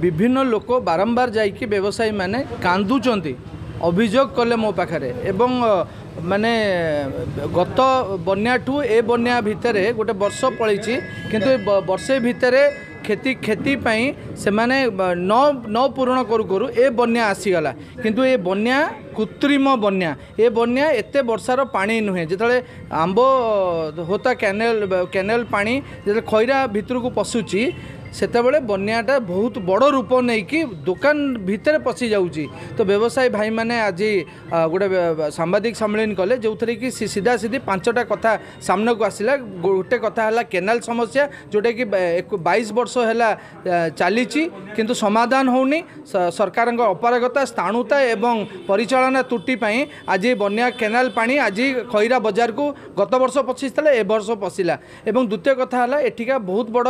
विभिन्न लोक बारंबार जाइए व्यवसायी माने कांदुचंती अभियोग कले मो पाखे एवं माने गत बन्याठू ए बन्या भितर गोटे वर्ष पड़ी किंतु वर्षे भितर खेती खेती से माने न पूरण करू करू ए बन्या आसीगला किंतु ए बन्या कृत्रिम बन्या ए बन्या एते वर्षार पानी नुहे जिते आंब होता कैनेल पानी जो खैरा भितर को पशुची सेतबले बन्याटा बहुत बड़ रूप नहीं कि दुकान भितर पशि जाऊँगी। तो व्यवसायी भाई माने आज गोटे सांबादिक सम्मेलन कले जो थी कि सीधा सीधी 5टा कथा सामना को आसला। गोटे कथा है केनाल समस्या जोटा कि 22 वर्ष है चली किंतु समाधान होनी सरकार अपारगता स्थाणुता एवं परिचालना त्रुटि आज बन्या केनाल पानी आज खैरा बजार को गत वर्ष पशिता ए वर्ष पशिला। एवं द्वितीय कथा है एठिका बहुत बड़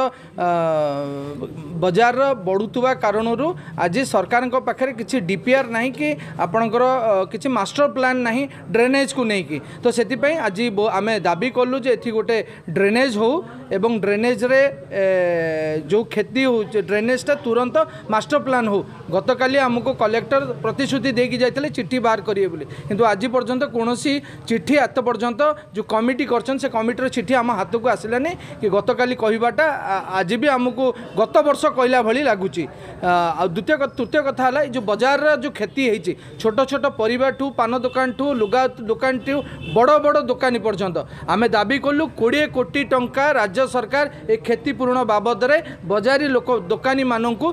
बजार बढ़ुवा कारण आज सरकार पाखे किसी डीपीआर नहीं कि आपणकर किसी मास्टर प्लान नहीं ड्रेनेज को लेकिन। तो से आज आम दाबी कलु जे एथि गोटे ड्रेनेज हो एवं ड्रेनेज रे जो क्षति हो ड्रेनेजटा तुरंत मास्टर प्लान हो। गत काली आमको कलेक्टर प्रतिश्रुति देकी जाइतले चिट्ठी बाहर करिए बोली किंतु आज पर्यंत कौन चिट्ठी एत पर्यंत जो कमिटी करछन से कमिटीर चिट्ठी आम हाथ को आसलानी कि गत काली कहबाटा आज भी आमको गत वर्ष कहला भली लगुच। तृतीय कथा है जो बजार जो क्षति होती छोट छोट परिवार ठू पान दुकान ठू लुगा दुकान ठू बड़ बड़ दुकानी पर्यंत आम दाबी कलु 20 कोटी टंका राज्य सरकार ए क्षतिपूरण बाबद बजारी लोक दुकानी मानू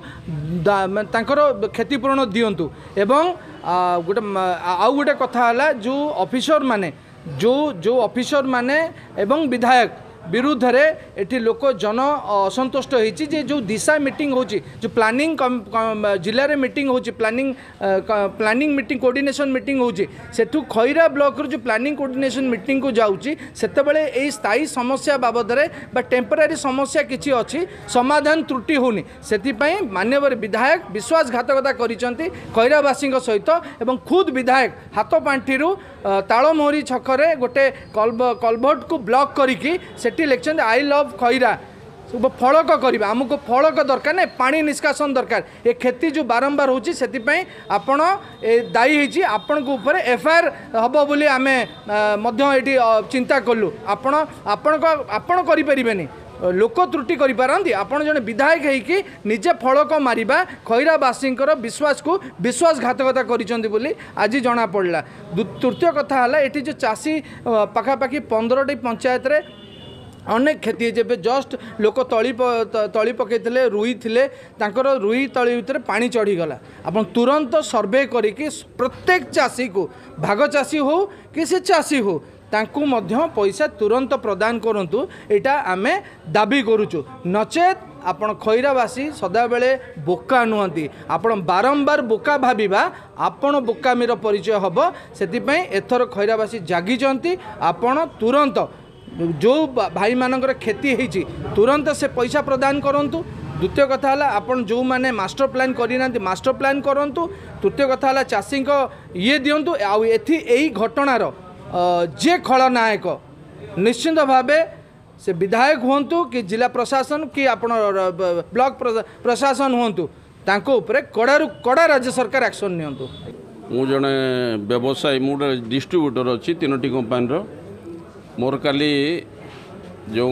क्षतिपूरण दिंतु। एवं गोटे कथा है जो ऑफिसर माने जो ऑफिसर माने एवं विधायक विरुद्ध रे एठी लोक जन असंतुष्ट होती जो दिशा मीटिंग होची जो प्लानिंग जिले में मीटिंग होची प्लानिंग मीटिंग कोऑर्डिनेशन मीटिंग होची सेठू खैरा ब्लॉक रो जो प्लानिंग कोऑर्डिनेशन मीटिंग को जाउची सेतेबेले ए स्थायी समस्या बाबद रे बा टेम्पररी समस्या किछि अछि समाधान त्रुटि होनी सेति पई माननीय विधायक विश्वासघातकता करिसंती खैरावासी सहित एवं खुद विधायक हाथ पांठिरू तालमोहरी छकरे गोटे कलभर्ट को ब्लॉक करिकी सेठी लेखन आई लव खैरा फलक करवा आमको फलक दरकार ना पानी निष्कासन दरकार ये क्षति जो बारंबार होची सेतिपई आपण दायी होची आपण को ऊपर एफआईआर हबो बोली आमे मध्य एठी चिंता कलु आपण करि परिबेनी लोक त्रुटि करि पारंती आपण जने विधायक हेकी निजे फलक मारिबा खैरावासींकर विश्वास को विश्वासघातकता करिसंती बोली आज जना पड़ला। तृतीय कथा है एठी जो चाषी पाखापाखि 15टी पंचायत रे अनेक क्षति जब जस्ट लोक तली पकईले रुई थे रुई तली भितर पानी चढ़ीगला आप तुरंत सर्वे करके प्रत्येक चाषी को भाग चाषी हो कि से चाषी हो तांकु मध्य पैसा तुरंत प्रदान करंतु एटा आमे दाबी करूचु नचेत आपण खैरावासी सदा बेले बोका नुहंती आपण बारंबार बोका भाविबा आपण बोकामीर परिचय हबो सेतिपई एथर खैरावासी जागिचंती आपण तुरंत जो भाई मानकर क्षति होती तुरंत से पैसा प्रदान करंतु। द्वितीय कथा है आपन जो माने मास्टर प्लान करना मास्टर प्लान करंतु। तृतीय कथा है चाषी ये दिंतु आई घटनार जे खलनायक निश्चिंत भावे से विधायक हुंतु कि जिला प्रशासन कि आपण ब्लॉक प्रशासन हुंतु तांको ऊपर कड़ा राज्य सरकार एक्शन नियंतु। मु जने व्यवसायी मु डिस्ट्रीब्यूटर अच्छी 3टी कंपनी मोर काली जो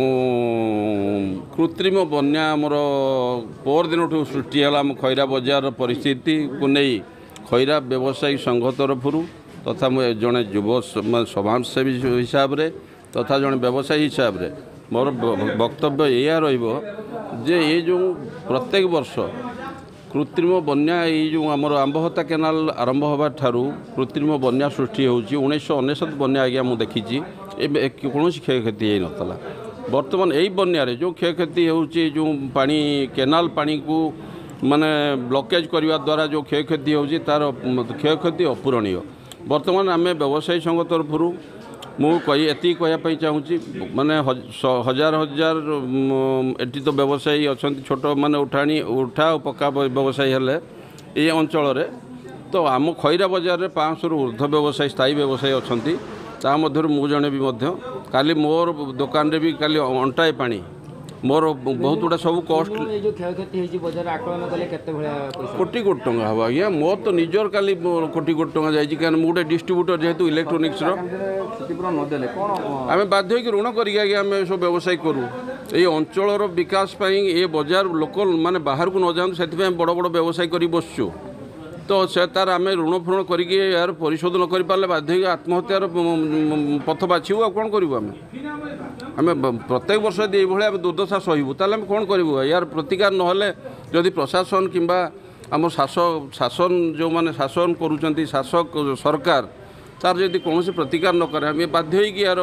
कृत्रिम बन्या मोर पर दिन सृष्टि है आम खैरा बजार परिस्थिति को नहीं खैरा व्यवसायी संघ तरफ तथा जड़े युव समाजसेवी हिसाब से तथा जड़े व्यवसायी हिसाब से मोर वक्तव्य या रे ये जो प्रत्येक वर्ष कृत्रिम बन्या जो आमर आंबहता केनाल आरंभ होगा ठारू कृत्रिम बन्या सृष्टि होची 1999 बन्या आज्ञा मुझे देखी कौन क्षयक्षति हो नाला बर्तमान यही बन्यारे जो क्षयक्षति होची जो पानी केनाल पानी को माने ब्लॉकेज करने द्वारा जो क्षयक्षति होची तार क्षयक्षति अपूरणीय। बर्तमान आम व्यवसायी संघ तरफ मुझे कहवाई चाहूँगी माने हजार हजार एटी तो व्यवसायी अच्छा छोट माने उठा और पक्का व्यवसायी हेले ये अंचल तो आम खैरा बजार में 500 ऊर्ध्व व्यवसायी स्थायी व्यवसायी अच्छा ता मध्य मु जड़े भी काली मोर दुकान रे भी काली अंटाए पानी मोर बहुत गुड़ा सब कस्ट जो क्षयक्षति होती बजार आकलन कले केते भलिया पैसा कोटी कोटी टंका हम आज्ञा मोर तो निजर काली कोटी कोटी टंका जाइए क्या गोटे डिस्ट्रीब्यूटर जेहेतु इलेक्ट्रोनिक्स क्षतिपूरण नदेले कौन आम बाध्य होकर ऋण करें आम सब व्यवसाय करूँ ये अंचल विकास ये बजार लोक माने बाहर को न जाऊँ से बड़ बड़ व्यवसाय कर बसचु तो से तार आम ऋण फृण करके यार परिशोध न कर पारे बाध्य होकर आत्महत्यार पथ बाछू आ कौन करूँ आम प्रत्येक वर्ष यदि ये दुर्दशा सहबू ताल आम कौन करूँ यार प्रतिकार नहले जदि प्रशासन किंबा आम शासन जो माने शासन करुँच शासक सरकार तार जदि कौन प्रतिकार न करे आम बाध्य होकर यार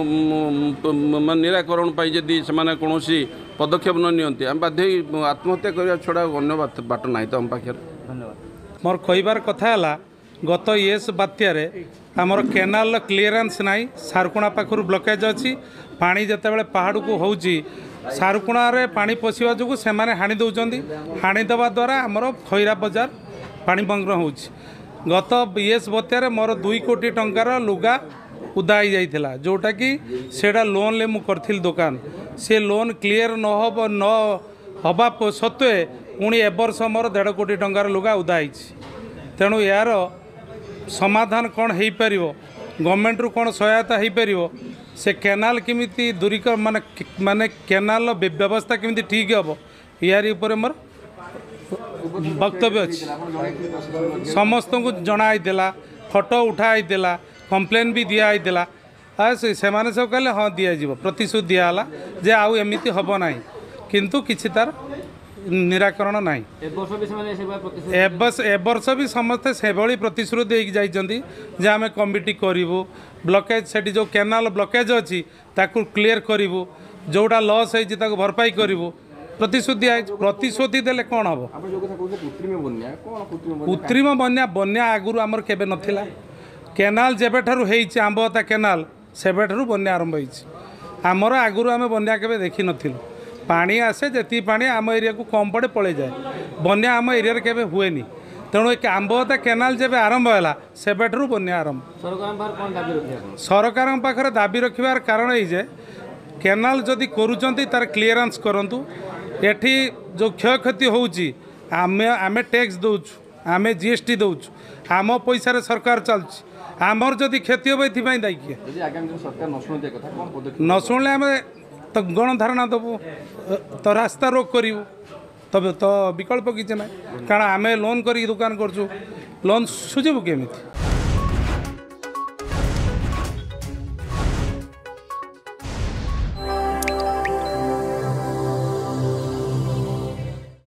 निराकरण जदि से कौन पदक्षेप न नियंती आम बाध्य आत्महत्या करने छड़ा अन्य बाट ना तो आम पाखे धन्यवाद मोर कहबार कथा है गत इएस बात्यार आमर केनाल क्लीयरेंस नाई सारकुणा पाखर ब्लकेज अच्छी पानी जितेबाला पहाड़ को होची सारकुणारे पानी पशिवा जो से हाणी दौरान हाणीदेवा द्वारा आमर खैरा बजार पानी बंग्र हो गत इएस बात्यार मोर 2 कोटी टंकार लुगा उदा ही जाइथिला जोटा कि सेटा लोन ले मु करथिल दुकान से लोन क्लियर न हवा सत्वे पुणी ए वर्ष मोर 1.5 कोटी टंकार लुगा उदा तेणु यार समाधान कौन हो पार गवर्नमेंट रु कौन सहायता हो पार से केनाल केमिति दूरीक माने माने केनाल व्यवस्था केमिति ठीक हम यार ऊपर मोर वक्तव्य अच्छी समस्त को जनाईला फोटो उठाईला कंप्लेन भी दिखाईला से सब कहले हाँ दिज्व प्रतिश्रुति दिहला जे आउ एमती हम ना किंतु किसी तार निराकरण ना ए वर्ष भी समस्ते से प्रतिश्रुति देकी जाइछन्ति जे आम कमिटी करूँ ब्लकेज से जो केनाल ब्लकेज अच्छी ताकू क्लीयर करूँ जोटा लॉस है भरपाई करूँ प्रतिश्रुति देले कौन हम कृत्रिम बन्या बन्या आगुरी आमर केबे नथिला केनाल जेबेठारु हेइछि आंबहता केनाल सेबेठारु बन्या आरंभ होइछि आमर आगुरी आम बन्या केबे देखि नथिलु पानी आसे जेती पानी आम एरिया को कम पड़े पड़े जाए बन्या आम एरिया केबे हुएनी तेणु आंबहता केनाल जेबे आरंभ होला सेबेठारु बन्या आरंभ सरकार पाखरे दाबी रखिबार कारण है जे केनाल जदि करूचंती तार क्लीयरेंस करंतु एठी जो क्षयक्षति होउची आमे टैक्स दउछु आमे जीएसटी दउछु आम पैसा रे सरकार चलछि आमर जदि क्षति हो दायी किए न शुणिले आम तो गणधारणा देवु तो रास्ता रोक करूँ तब तो विकल्प किसी ना कारण आम लोन कर दुकान करछु लोन सुझबू केमिति